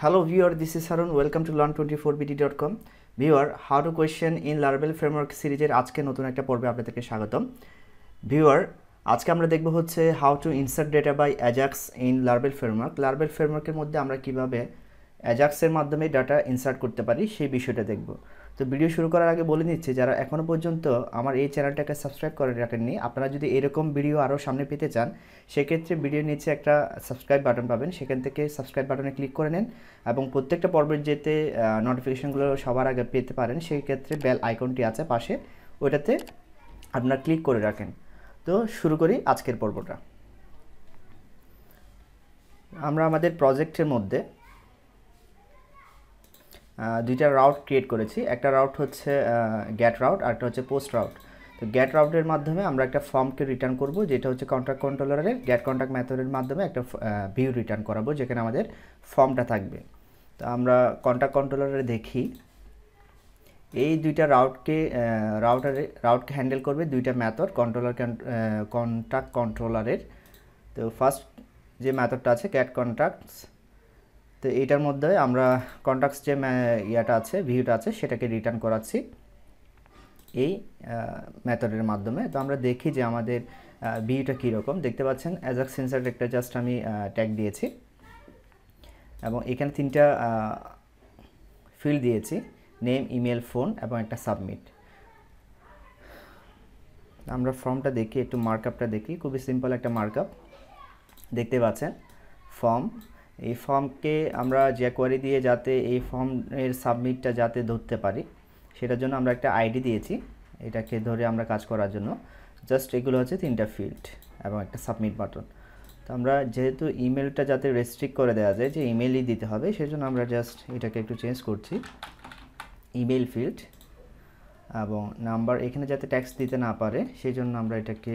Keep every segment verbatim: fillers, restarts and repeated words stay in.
Hello viewer, this is Harun. Welcome to learn twenty-four b d dot com. Viewer, how to question in Laravel framework সিরিজের আজকে নতুন একটা পর্বে আপনাদেরকে স্বাগতম। Viewer, আজকে আমরা দেখব হচ্ছে how to insert data by Ajax in Laravel framework. Laravel framework এর মধ্যে আমরা কিভাবে Ajax এর মাধ্যমে ডাটা ইনসার্ট করতে পারি সেই বিষয়টা দেখব। তো ভিডিও শুরু করার আগে বলে নিচ্ছি, যারা এখনো পর্যন্ত আমার এই চ্যানেলটাকে সাবস্ক্রাইব করে রাখেননি, আপনারা যদি এরকম ভিডিও আরও সামনে পেতে চান সেক্ষেত্রে ভিডিওর নিচে একটা সাবস্ক্রাইব বাটন পাবেন, সেখান থেকে সাবস্ক্রাইব বাটনে ক্লিক করে নেন এবং প্রত্যেকটা পর্বের যেতে নোটিফিকেশনগুলো সবার আগে পেতে পারেন সেই ক্ষেত্রে বেল আইকনটি আছে পাশে, ওইটাতে আপনারা ক্লিক করে রাখেন। তো শুরু করি আজকের পর্বটা। আমরা আমাদের প্রজেক্টের মধ্যে দুইটা রাউট ক্রিয়েট করেছি। একটা রাউট হচ্ছে গেট রাউট আর একটা হচ্ছে পোস্ট রাউট। তো গেট রাউটের মাধ্যমে আমরা একটা ফর্মকে রিটার্ন করব, যেটা হচ্ছে কন্ট্রাক্ট কন্ট্রোলারের গেট কন্ট্যাক্ট মেথডের মাধ্যমে একটা ভিউ রিটার্ন করাবো যেখানে আমাদের ফর্মটা থাকবে। তো আমরা কন্ট্রাক্ট কন্ট্রোলারে দেখি এই দুইটা রাউটকে রাউটারে রাউটকে হ্যান্ডেল করবে দুইটা মেথড কন্ট্রোলার কন্ট্রাক্ট কন্ট্রোলারের। তো ফার্স্ট যে মেথডটা আছে গেট কন্ট্রাক্টস, তো এইটার মধ্যে আমরা কন্ট্রাক্টস যে ইয়াটা আছে ভিউটা আছে সেটাকে রিটার্ন করাচ্ছি এই মেথডের মাধ্যমে। তো আমরা দেখি যে আমাদের ভিউটা কীরকম দেখতে পাচ্ছেন। অ্যাজাক্স ইনসার্ট একটা জাস্ট আমি ট্যাগ দিয়েছি এবং এখানে তিনটা ফিল্ড দিয়েছি, নেম, ইমেল, ফোন এবং একটা সাবমিট। আমরা ফর্মটা দেখি, একটু মার্কআপটা দেখি, খুবই সিম্পল একটা মার্কআপ দেখতে পাচ্ছেন। ফর্ম, এই ফর্মকে আমরা যে কোয়ারি দিয়ে যাতে এই ফর্মের সাবমিটটা যাতে ধরতে পারি সেটার জন্য আমরা একটা আইডি দিয়েছি, এটাকে ধরে আমরা কাজ করার জন্য। জাস্ট এগুলো হচ্ছে তিনটা ফিল্ড এবং একটা সাবমিট বাটন। তো আমরা যেহেতু ইমেলটা যাতে রেস্ট্রিক্ট করে দেওয়া যায় যে ইমেলই দিতে হবে, সেজন্য আমরা জাস্ট এটাকে একটু চেঞ্জ করছি, ইমেল ফিল্ড এবং নাম্বার এখানে যাতে ট্যাক্স দিতে না পারে সেই জন্য আমরা এটাকে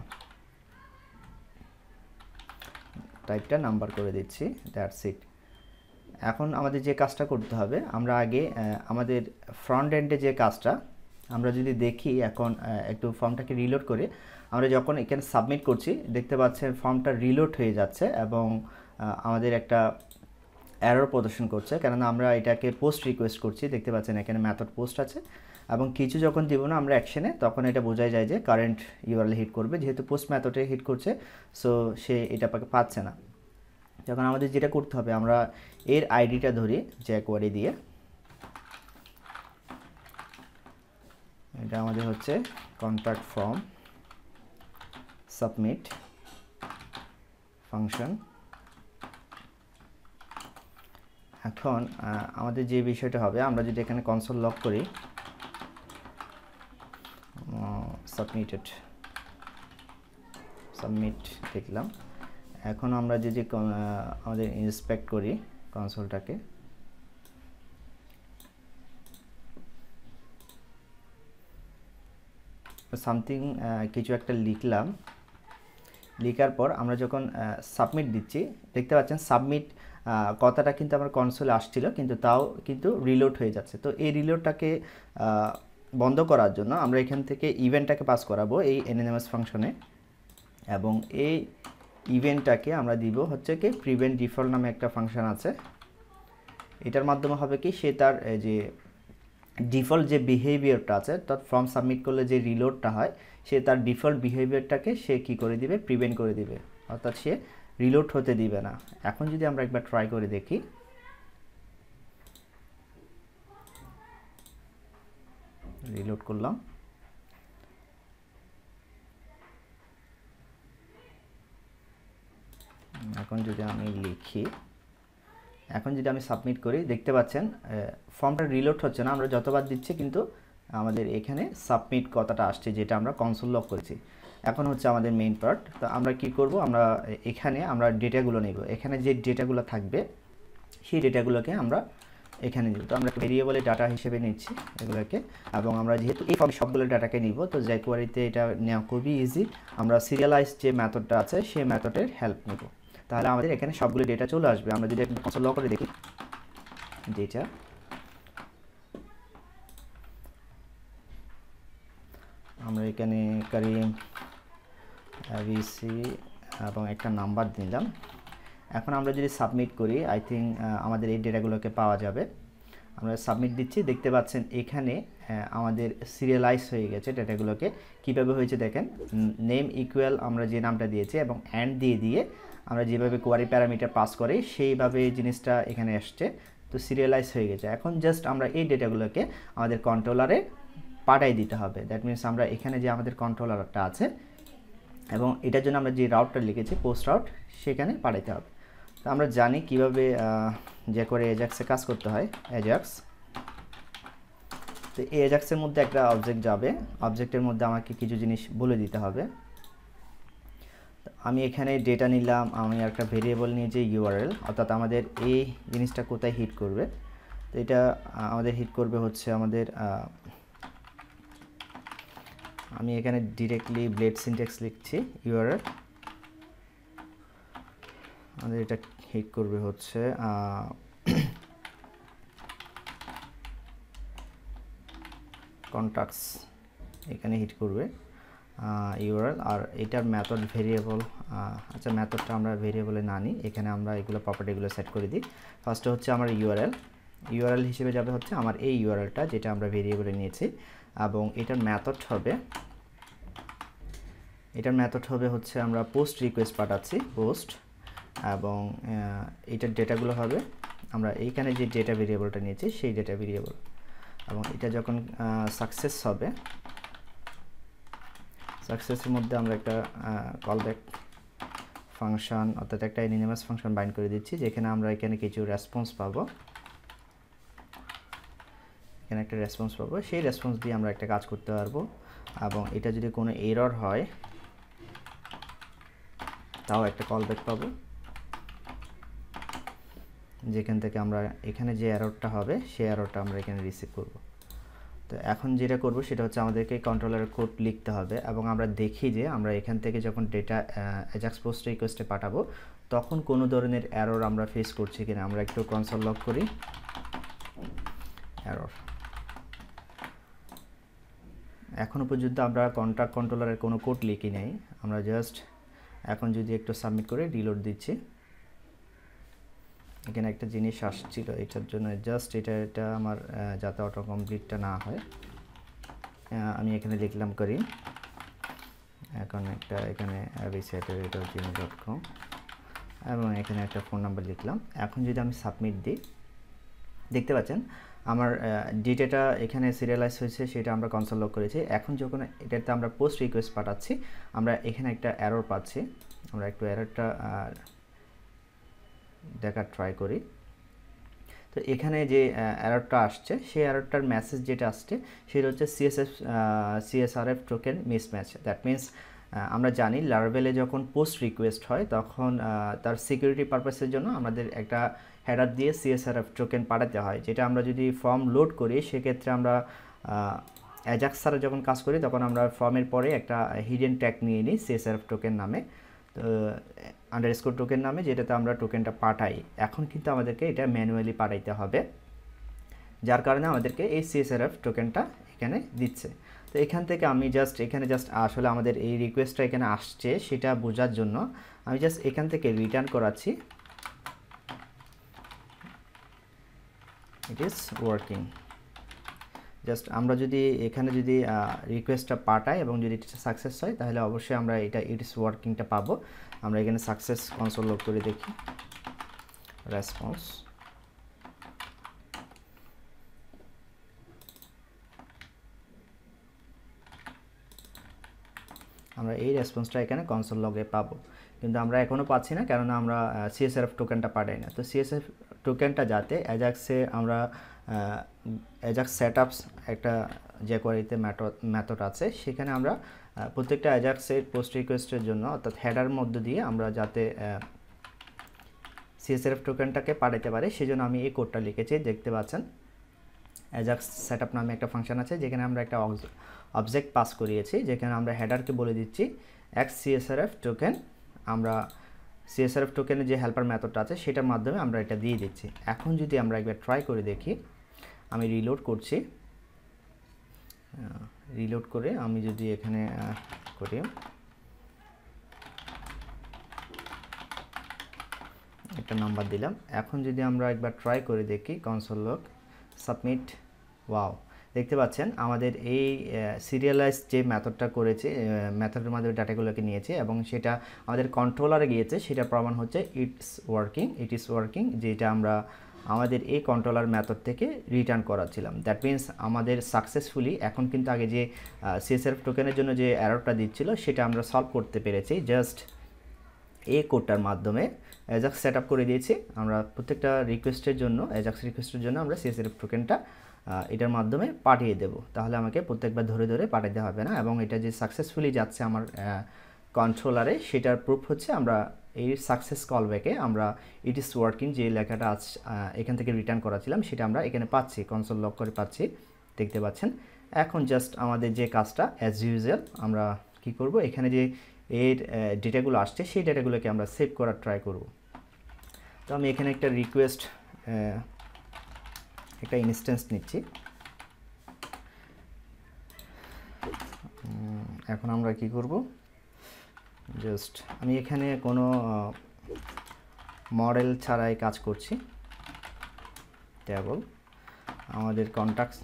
টাইপটা নাম্বার করে দিচ্ছি, দ্যাটস ইট। এখন আমাদের যে কাজটা করতে হবে, আমরা আগে আমাদের ফ্রন্ট এন্ডে যে কাজটা আমরা যদি দেখি, এখন একটু ফর্মটাকে রিলোড করে আমরা যখন এখানে সাবমিট করছি দেখতে পাচ্ছেন ফর্মটা রিলোড হয়ে যাচ্ছে এবং আমাদের একটা এরর প্রদর্শন করছে, কেননা আমরা এটাকে পোস্ট রিকোয়েস্ট করছি। দেখতে পাচ্ছেন এখানে মেথড পোস্ট আছে এবং কিছু যখন দিব না আমরা অ্যাকশনে, তখন এটা বোঝাই যায় যে কারেন্ট ইউআরএল হিট করবে, যেহেতু পোস্ট মেথডে হিট করছে সো সে এটা পাচ্ছে না। যখন আমাদের যেটা করতে হবে, আমরা এর আইডিটা ধরি যে কোয়ারি দিয়ে, এটা আমাদের হচ্ছে কন্ট্রাক্ট ফর্ম সাবমিট ফাংশন। এখন আমাদের যে বিষয়টা হবে, আমরা যদি এখানে কনসোল লক করি, সাবমিটেড সাবমিট দেখলাম। এখন আমরা যদি আমাদের ইন্সপেক্ট করি কনসোলটাকে, সামথিং কিছু একটা লিখলাম, লিখার পর আমরা যখন সাবমিট দিচ্ছি দেখতে পাচ্ছেন সাবমিট কথাটা কিন্তু আমার কনসোলে আসছিল, কিন্তু তাও কিন্তু রিলোড হয়ে যাচ্ছে। তো এই রিলোডটাকে বন্ধ করার জন্য আমরা এখান থেকে ইভেন্টটাকে পাস করাবো এই এনএনএমএস ফাংশনে এবং এই ইভেন্টটাকে আমরা দিব হচ্ছে কি প্রিভেন্ট ডিফল্ট নামে একটা ফাংশন আছে। এটার মাধ্যমে হবে কি সে তার যে ডিফল্ট যে বিহেভিয়ারটা আছে, অর্থাৎ ফর্ম সাবমিট করলে যে রিলোডটা হয় সে তার ডিফল্ট বিহেভিয়ারটাকে সে কি করে দিবে, প্রিভেন্ট করে দিবে, অর্থাৎ সে রিলোড হতে দিবে না। এখন যদি আমরা একবার ট্রাই করে দেখি, রিলোড করলাম, এখন যদি আমি লিখি, এখন যদি আমি সাবমিট করি দেখতে পাচ্ছেন ফর্মটা রিলোড হচ্ছে না, আমরা যতবার দিচ্ছি কিন্তু আমাদের এখানে সাবমিট কথাটা আসছে যেটা আমরা কনসোল লক করেছি। এখন হচ্ছে আমাদের মেইন পার্ট। তো আমরা কি করব, আমরা এখানে আমরা ডেটাগুলো নেব, এখানে যে ডেটাগুলো থাকবে সেই ডেটাগুলোকে আমরা এখানে নিব। তো আমরা ভেরিয়েবলে ডাটা হিসেবে নিচ্ছি এগুলোকে, এবং আমরা যেহেতু এই ফর্মে সবগুলো ডাটাকে নিব তো জেকোয়ারিতে এটা নেওয়া খুবই ইজি। আমরা সিরিয়ালাইজ যে মেথডটা আছে সেই মেথডের হেল্প নেব, তাহলে আমাদের এখানে সবগুলো ডেটা চলে আসবে। আমরা যদি একটা কনসোল লক করে দেখি ডেটা, আমরা এখানে করিম এবিসি এবং একটা নাম্বার দিলাম এখন আমরা যদি সাবমিট করি আই থিঙ্ক আমাদের এই ডেটাগুলোকে পাওয়া যাবে। আমরা সাবমিট দিচ্ছি, দেখতে পাচ্ছেন এখানে আমাদের সিরিয়ালাইজ হয়ে গেছে ডেটাগুলোকে। কীভাবে হয়েছে দেখেন, নেম ইকুয়াল আমরা যে নামটা দিয়েছি এবং অ্যান্ড দিয়ে দিয়ে আমরা যেভাবে কোয়ারি প্যারামিটার পাস করি সেইভাবে জিনিসটা এখানে আসছে, তো সিরিয়ালাইজ হয়ে গেছে। এখন জাস্ট আমরা এই ডেটাগুলোকে আমাদের কন্ট্রোলারে পাঠাই দিতে হবে। দ্যাট মিনস আমরা এখানে যে আমাদের কন্ট্রোলারটা আছে এবং এটার জন্য আমরা যে রাউটটা লিখেছি পোস্ট রাউট, সেখানে পাঠাইতে হবে। তো আমরা জানি কীভাবে যে করে অ্যাজাক্সে কাজ করতে হয়। অ্যাজাক্স, তো এই অ্যাজাক্সের মধ্যে একটা অবজেক্ট যাবে, অবজেক্টের মধ্যে আমাকে কিছু জিনিস বলে দিতে হবে। আমি এখানে ডেটা নিলাম, আমি একটা ভেরিয়েবল নিয়ে যে ইউআরএল, অর্থাৎ আমাদের এই জিনিসটা কোথায় হিট করবে। তো এটা আমাদের হিট করবে হচ্ছে আমাদের, আমি এখানে ডিরেক্টলি ব্লেড সিনট্যাক্স লিখছি, ইউআরএল আমাদের এটা হিট করবে হচ্ছে কন্টাক্টস, এখানে হিট করবে ইউআরএল। আর এটার মেথড ভেরিয়েবল, আচ্ছা মেথডটা আমরা ভেরিয়েবলে না নিই, এখানে আমরা এগুলো প্রপার্টিগুলো সেট করে দিই। ফার্স্টে হচ্ছে আমার ইউআরএল, ইউআরএল হিসেবে যাবে হচ্ছে আমার এই ইউআরএলটা যেটা আমরা ভেরিয়েবলে নিয়েছি, এবং এটার মেথড হবে, এটার মেথড হবে হচ্ছে আমরা পোস্ট রিকোয়েস্ট পাঠাচ্ছি পোস্ট, এবং এটার ডেটাগুলো হবে আমরা এইখানে যে ডেটা ভেরিয়েবলটা নিয়েছি সেই ডেটা ভেরিয়েবল, এবং এটা যখন সাকসেস হবে, সাকসেসের মধ্যে আমরা একটা কলব্যাক ফাংশন অর্থাৎ একটা অ্যানিমাস ফাংশন বাইন্ড করে দিচ্ছি, যেখানে আমরা এখানে কিছু রেসপন্স পাবো, এখানে একটা রেসপন্স পাবো, সেই রেসপন্স দিয়ে আমরা একটা কাজ করতে পারবো। এবং এটা যদি কোনো এরর হয় তাও একটা কলব্যাক পাবো, যেখান থেকে আমরা এখানে যে এররটা হবে সেই এররটা আমরা এখানে রিসিভ করব। তো এখন যেটা করব সেটা হচ্ছে আমাদেরকে কন্ট্রোলারের কোড লিখতে হবে, এবং আমরা দেখি যে আমরা এখান থেকে যখন ডেটা অ্যাজাক্স পোস্ট রিকোয়েস্টে পাঠাবো তখন কোনো ধরনের এরর আমরা ফেস করছি কিনা। আমরা একটু কনসোল লগ করি, এরর, এখনও পর্যন্ত আমরা কন্ট্রাক্ট কন্ট্রোলারের কোনো কোড লিখি নাই, আমরা জাস্ট এখন যদি একটু সাবমিট করে রিলোড দিচ্ছি, এখানে একটা জিনিস আসছিল এটার জন্য, জাস্ট এটা এটা আমার যাতে অটো কমপ্লিটটা না হয়, আমি এখানে লিখলাম করি, এখন একটা এখানে রিসেটের এটা জিমেল ডট কম, এবং এখানে একটা ফোন নাম্বার লিখলাম। এখন যদি আমি সাবমিট দিই, দেখতে পাচ্ছেন আমার ডেটাটা এখানে সিরিয়ালাইজ হয়েছে, সেটা আমরা কনসোল লগ করেছি। এখন যখন এটাতে আমরা পোস্ট রিকোয়েস্ট পাঠাচ্ছি আমরা এখানে একটা এরর পাচ্ছি, আমরা একটু এররটা দেখার ট্রাই করি। তো এখানে যে এররটা আসছে সেই এররটার মেসেজ যেটা আসছে সেটা হচ্ছে CSF CSRF token mismatch. That means আমরা জানি লারাভেলে যখন পোস্ট রিকোয়েস্ট হয় তখন তার সিকিউরিটি পারপাসের জন্য আমাদের একটা হেডার দিয়ে সিএসআরএফ টোকেন পাঠাতে হয়, যেটা আমরা যদি ফর্ম লোড করি সেক্ষেত্রে আমরা অ্যাজাক্স ছাড়া যখন কাজ করি তখন আমরা ফর্মের পরে একটা হিডেন ট্যাগ নিয়ে নিই সিএসআরএফ টোকেন নামে, আন্ডারস্কোর টোকেন নামে, যেটাতে আমরা টোকেনটা পাঠাই। এখন কিন্তু আমাদেরকে এটা ম্যানুয়ালি পাঠাইতে হবে, যার কারণে আমাদেরকে এই সিএসআরএফ টোকেনটা এখানে দিচ্ছে। তো এখান থেকে আমি জাস্ট এখানে জাস্ট আসলে আমাদের এই রিকোয়েস্টটা এখানে আসছে সেটা বোঝার জন্য আমি জাস্ট এখান থেকে রিটার্ন করাচ্ছি ইট ইজ ওয়ার্কিং। জাস্ট আমরা যদি এখানে যদি রিকোয়েস্টটা পাঠাই এবং যদি এটা সাকসেস হয় তাহলে অবশ্যই আমরা এটা ইট ইজ ওয়ার্কিংটা পাবো। আমরা এখানে সাকসেস কনসোল লগ করে দেখি, রেসপন্স, আমরা এই রেসপন্সটা এখানে কনসোল লগে পাবো, কিন্তু আমরা এখনও পাচ্ছি না কেননা আমরা সিএসআরএফ টোকেনটা পাঠাই না। তো সিএসএফ টোকেনটা যাতে অ্যাজাক্সে আমরা অ্যাজাক্স সেটআপস একটা যে কোয়ারিতে মেথড মেথড আছে সেখানে আমরা প্রত্যেকটা অ্যাজাক্সের পোস্ট রিকোয়েস্টের জন্য অর্থাৎ হেডার মধ্য দিয়ে আমরা যাতে সিএসআরএফ টোকেনটাকে পাঠাতে পারে সেজন্য আমি এই কোডটা লিখেছি। দেখতে পাচ্ছেন অ্যাজাক্স সেটআপ নামে একটা ফাংশন আছে যেখানে আমরা একটা অবজেক্ট পাস করিয়েছি, যেখানে আমরা হেডারকে বলে দিচ্ছি এক্স সিএসআরএফ টোকেন, আমরা সিএসআরএফ টোকেনের যে হেল্পার মেথডটা আছে সেটার মাধ্যমে আমরা এটা দিয়ে দিচ্ছি। এখন যদি আমরা একবার ট্রাই করে দেখি, আমি রিলোড করছি, রিলোড করে আমি যদি এখানে করি একটা নাম্বার দিলাম। এখন যদি আমরা একবার ট্রাই করে দেখি কনসোল লগ সাবমিট, ওয়াও দেখতে পাচ্ছেন আমাদের এই সিরিয়ালাইজ যে মেথডটা করেছে, মেথডের মাধ্যমে ডাটাগুলোকে নিয়েছে এবং সেটা আমাদের কন্ট্রোলারে গিয়েছে, সেটা প্রমাণ হচ্ছে it's working, it is working, যেটা আমরা আমাদের এই কন্ট্রোলার মেথড থেকে রিটার্ন করাচ্ছিলাম। দ্যাট মিন্স আমাদের সাকসেসফুলি এখন কিন্তু আগে যে সিএসএফ টোকেনের জন্য যে এররটা দিচ্ছিল সেটা আমরা সলভ করতে পেরেছি জাস্ট এই কোডটার মাধ্যমে। অ্যাজাক্স সেট আপ করে দিয়েছি আমরা, প্রত্যেকটা রিকোয়েস্টের জন্য অ্যাজাক্স রিকোয়েস্টের জন্য আমরা সিএসএফ টোকেনটা এটার মাধ্যমে পাঠিয়ে দেব, তাহলে আমাকে প্রত্যেকবার ধরে ধরে পাঠাতে হবে না। এবং এটা যে সাকসেসফুলি যাচ্ছে আমার কন্ট্রোলারে সেটার প্রুফ হচ্ছে আমরা এই সাকসেস কলব্যাকে আমরা ইট ইজ ওয়ার্কিং যে লেখাটা আজ এখান থেকে রিটার্ন করাছিলাম সেটা আমরা এখানে পাচ্ছি, কনসোল লগ করে পাচ্ছি, দেখতে পাচ্ছেন। এখন জাস্ট আমাদের যে কাজটা অ্যাজ ইউজুয়াল আমরা কি করব, এখানে যে এর ডেটাগুলো আসছে সেই ডেটাগুলোকে আমরা সেভ করার ট্রাই করব। তো আমি এখানে একটা রিকোয়েস্ট একটা ইনস্ট্যান্স নিচ্ছি। এখন আমরা কি করব, জাস্ট আমি এখানে কোনো মডেল ছাড়াই কাজ করছি। ট্যাবল আমাদের কন্ট্যাক্টস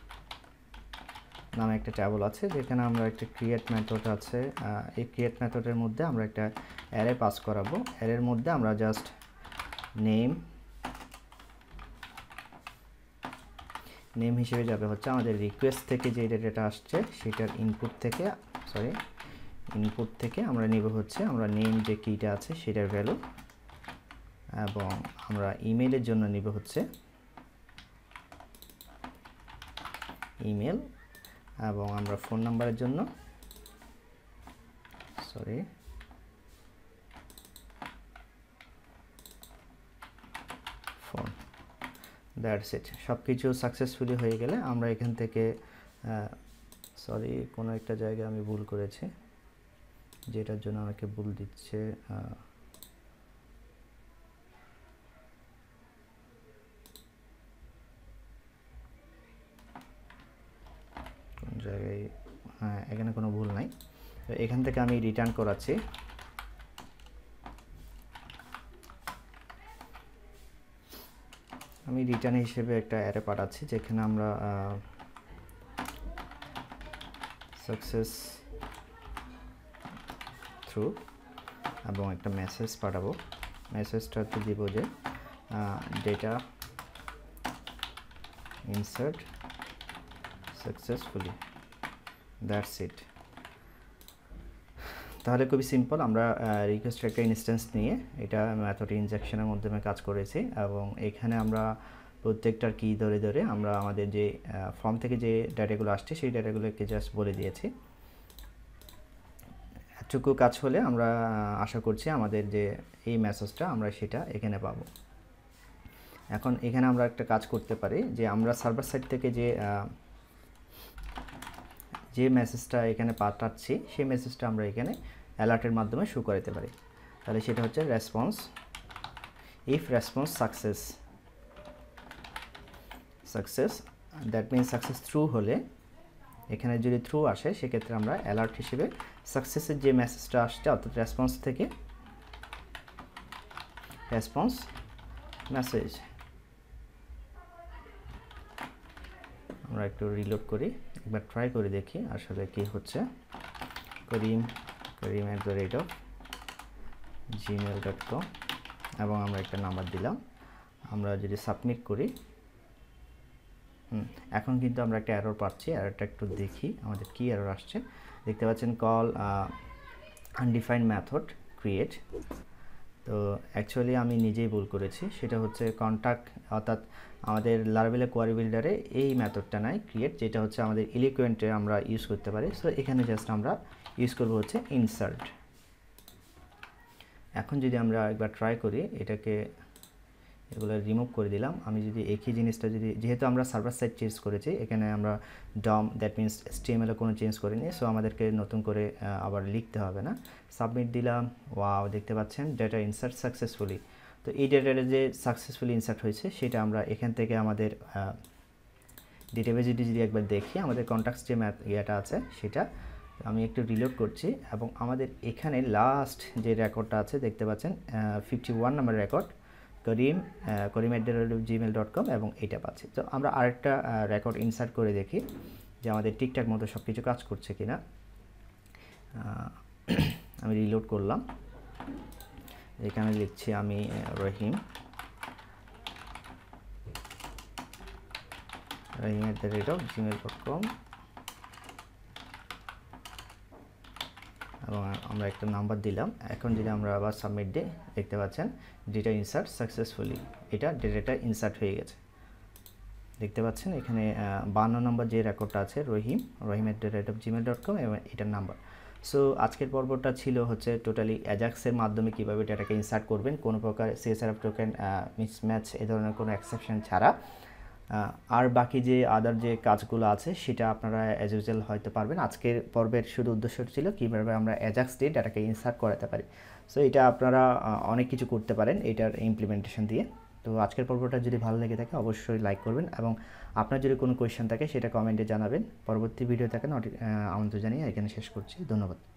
নামে একটা ট্যাবল আছে যেখানে আমরা একটা ক্রিয়েট মেথড আছে, এই ক্রিয়েট মেথডের মধ্যে আমরা একটা অ্যারে পাস করাবো। অ্যারের মধ্যে আমরা জাস্ট নেম নেম হিসেবে যাবে হচ্ছে আমাদের রিকোয়েস্ট থেকে যে ডেটাটা আসছে সেটার ইনপুট থেকে, সরি ইনপুট থেকে আমরা নেব হচ্ছে আমরা নেম যে কিটা আছে সেটার ভ্যালু, এবং আমরা ইমেলের জন্য নেব হচ্ছে ইমেল, এবং আমরা ফোন নাম্বারের জন্য সরি ফোন। That's it. সব কিছু সাকসেসফুলি হয়ে গেলে আমরা এখান থেকে, সরি কোনো একটা জায়গায় আমি ভুল করেছি যেটার জন্য আমাকে ভুল দিচ্ছে, কোন জায়গায়, হ্যাঁ এখানে কোনো ভুল নাই। তো এখান থেকে আমি রিটার্ন করাচ্ছি। আমি রিটার্ন হিসেবে একটা অ্যারে পাঠাচ্ছি যেখানে আমরা সাকসেস থ্রু এবং একটা মেসেজ পাঠাবো। মেসেজটাতে দিব যে data insert successfully, that's it. তাহলে খুবই সিম্পল, আমরা রিকোয়েস্টের একটা ইনস্ট্যান্স নিয়ে এটা মেথড ইনজেকশনের মাধ্যমে কাজ করেছি এবং এখানে আমরা প্রত্যেকটার কি ধরে ধরে আমরা আমাদের যে ফর্ম থেকে যে ডাটাগুলো আসছে সেই ডাটাগুলোকে জাস্ট বলে দিয়েছি। এতটুকু কাজ হলে আমরা আশা করছি আমাদের যে এই মেসেজটা আমরা সেটা এখানে পাবো। এখন এখানে আমরা একটা কাজ করতে পারি যে আমরা সার্ভার সাইড থেকে যে যে মেসেজটা এখানে পাঠাচ্ছি সেই মেসেজটা আমরা এখানে অ্যালার্টের মাধ্যমে শো করাতে পারি। তাহলে সেটা হচ্ছে response, if response success success that means success through হলে, এখানে যদি থ্রু আসে সেক্ষেত্রে আমরা অ্যালার্ট হিসেবে সাকসেসের যে মেসেজটা আসছে অর্থাৎ রেসপন্স থেকে রেসপন্স মেসেজ, আমরা একটু রিলোড করি, একবার ট্রাই করে দেখি আসলে কি হচ্ছে। Karim Karim at the rate of Gmail dot com এবং আমরা একটা নাম্বার দিলাম। আমরা যদি সাবমিট করি, হুম এখন কিন্তু আমরা একটা এরর পাচ্ছি। এররটা একটু দেখি আমাদের কি এরর আসছে। দেখতে পাচ্ছেন কল আনডিফাইন্ড মেথড ক্রিয়েট। তো অ্যাকচুয়ালি আমি নিজেই ভুল করেছি, সেটা হচ্ছে কন্ট্যাক্ট অর্থাৎ আমাদের লারাভেলের কোয়ারি বিল্ডারে এই মেথডটা নাই ক্রিয়েট, যেটা হচ্ছে আমাদের ইলিকুয়েন্টে আমরা ইউজ করতে পারি। সো এখানে জাস্ট আমরা ইউজ করব হচ্ছে ইনসার্ট। এখন যদি আমরা একবার ট্রাই করি এটাকে, এগুলো রিমুভ করে দিলাম। আমি যদি একই জিনিসটা যদি, যেহেতু আমরা সার্ভার সাইড চেঞ্জ করেছি এখানে আমরা ডম দ্যাট মিনস এসটিএমএল কোনো চেঞ্জ করিনি, সো আমাদেরকে নতুন করে আবার লিখতে হবে না। সাবমিট দিলাম, ওয়াও দেখতে পাচ্ছেন ডেটা ইনসার্ট সাকসেসফুলি। তো এই ডেটাটা যে সাকসেসফুলি ইনসার্ট হয়েছে সেটা আমরা এখান থেকে আমাদের ডেটাবেজে যদি একবার দেখি আমাদের কন্ট্যাক্টস যে ম্যাথ ইয়েটা আছে সেটা আমি একটু রিলোড করছি এবং আমাদের এখানে লাস্ট যে রেকর্ডটা আছে দেখতে পাচ্ছেন fifty one number record, Karim Karim at the rate of Gmail dot com এবং এটা পাচ্ছি। তো আমরা আরেকটা রেকর্ড ইনসার্ট করে দেখি যে আমাদের ঠিকঠাক মতো সব কিছু কাজ করছে কিনা। আমি রিলোড করলাম, এখানে লিখছি আমি Rahim Rahim at the rate of Gmail dot com এবং আমরা একটা নাম্বার দিলাম। এখন যদি আমরা আবার সাবমিট দিই, দেখতে পাচ্ছেন ডেটা ইনসার্ট সাকসেসফুলি, এটা ডেটাটা ইনসার্ট হয়ে গেছে। দেখতে পাচ্ছেন এখানে বান্ন নম্বর যে রেকর্ডটা আছে Rahim Rahim at the rate of Gmail dot com এবং এটার নাম্বার। সো আজকের পর্বটা ছিল হচ্ছে টোটালি অ্যাজাক্সের মাধ্যমে কীভাবে ডেটাকে ইনসার্ট করবেন কোনো প্রকার সিএসআরএফ টোকেন মিসম্যাচ এ ধরনের কোনো এক্সেপশন ছাড়া। আর বাকি যে আদার যে কাজগুলো আছে সেটা আপনারা অ্যাজ ইউজুয়াল হয়তো পারবেন। আজকের পর্বের শুধু উদ্দেশ্য ছিল কীভাবে আমরা অ্যাজাক্স দিয়ে ডাটাকে ইনসার্ট করাতে পারি। সো এটা আপনারা অনেক কিছু করতে পারেন এটার ইমপ্লিমেন্টেশন দিয়ে। তো আজকের পর্বটা যদি ভালো লেগে থাকে অবশ্যই লাইক করবেন এবং আপনার যদি কোনো কোয়েশ্চেন থাকে সেটা কমেন্টে জানাবেন। পরবর্তী ভিডিও থাকে আমন্ত্রণ জানিয়ে এখানে শেষ করছি। ধন্যবাদ।